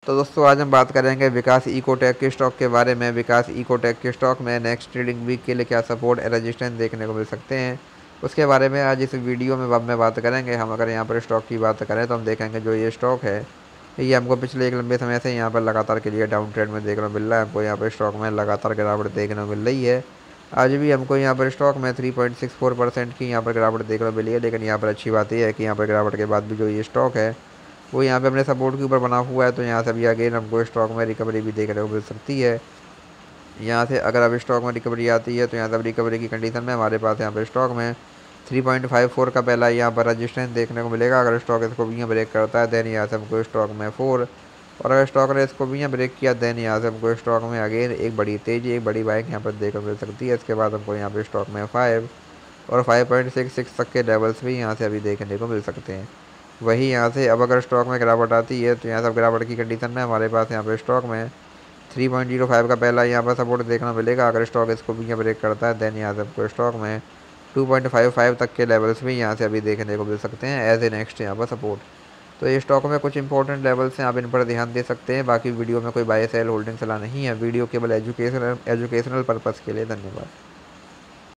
तो दोस्तों आज हम बात करेंगे विकास इकोटेक के स्टॉक के बारे में। विकास इकोटेक के स्टॉक में नेक्स्ट ट्रेडिंग वीक के लिए क्या सपोर्ट रेजिस्टेंस देखने को मिल सकते हैं, उसके बारे में आज इस वीडियो में बात करेंगे। हम अगर यहाँ पर स्टॉक की बात करें तो हम देखेंगे जो ये स्टॉक है ये हमको पिछले एक लंबे समय से यहाँ पर लगातार के लिए डाउन ट्रेंड में देखने को मिल रहा है। हमको यहाँ पर स्टॉक में लगातार गिरावट देखने को मिल रही है। आज भी हमको यहाँ पर स्टॉक में 3.64% की यहाँ पर गिरावट देखने को मिली है। लेकिन यहाँ पर अच्छी बात यह है कि यहाँ पर गिरावट के बाद भी जो ये स्टॉक है वो यहाँ पे अपने सपोर्ट के ऊपर बना हुआ है। तो यहाँ से अभी अगेन हमको स्टॉक में रिकवरी भी देखने को मिल सकती है। यहाँ से अगर अब स्टॉक में रिकवरी आती है तो यहाँ से रिकवरी की कंडीशन में हमारे पास यहाँ पर स्टॉक में 3.54 का पहला यहाँ पर रजिस्टेंस देखने को मिलेगा। अगर स्टॉक इसको भी यहाँ ब्रेक करता है देन यहाँ से हमको स्टॉक में 4, और अगर स्टॉक ने इसको भी यहाँ ब्रेक किया देन यहाँ से हमको स्टॉक में अगेन एक बड़ी तेज़ी, एक बड़ी बाइक यहाँ पर देखने को मिल सकती है। इसके बाद हमको यहाँ पर स्टॉक में 5 और 5.66 तक के लेवल्स भी यहाँ से अभी देखने को मिल सकते हैं। वही यहाँ से अब अगर स्टॉक में गिरावट आती है तो यहाँ से गिरावट की कंडीशन में हमारे पास यहाँ पर स्टॉक में 3.05 का पहला यहाँ पर सपोर्ट देखना मिलेगा। अगर स्टॉक इसको भी यहाँ ब्रेक करता है देन यहाँ से हमको स्टॉक में 2.55 तक के लेवल्स भी यहाँ से अभी देखने को मिल सकते हैं एज ए नेक्स्ट यहाँ पर सपोर्ट। तो ये स्टॉक में कुछ इंपॉर्टेंट लेवल्स हैं, आप इन पर ध्यान दे सकते हैं। बाकी वीडियो में कोई बाय सेल होल्डिंग सलाह नहीं है, वीडियो केवल एजुकेशनल पर्पज़ के लिए। धन्यवाद।